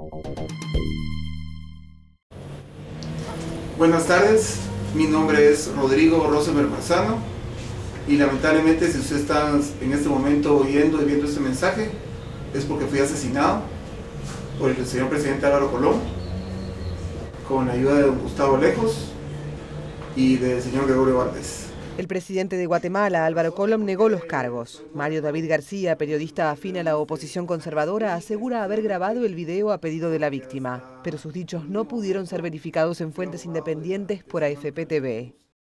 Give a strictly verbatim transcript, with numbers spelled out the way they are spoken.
Buenas tardes, mi nombre es Rodrigo Rosenberg Marzano y lamentablemente si usted está en este momento oyendo y viendo este mensaje es porque fui asesinado por el señor presidente Álvaro Colón con la ayuda de don Gustavo Lejos y del señor Gregorio Valdés. El presidente de Guatemala, Álvaro Colom, negó los cargos. Mario David García, periodista afín a la oposición conservadora, asegura haber grabado el video a pedido de la víctima, pero sus dichos no pudieron ser verificados en fuentes independientes por A F P T V.